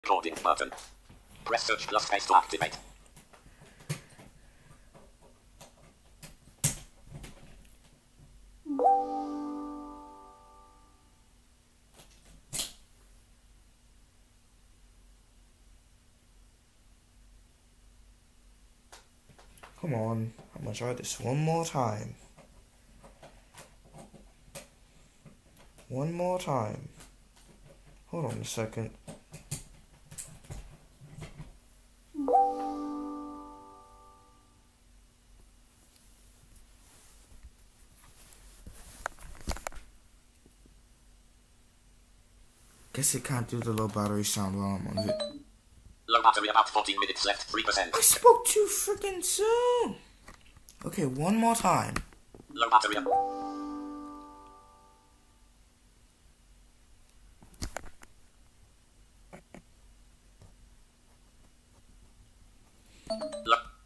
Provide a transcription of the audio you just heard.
Recording button. Press search plus space to activate. Come on, I'm gonna try this one more time. One more time. Hold on a second. Guess it can't do the low battery sound while I'm on it. Low battery, about 14 minutes left, 3%. I spoke too freaking soon! Okay, one more time. Low battery. Low.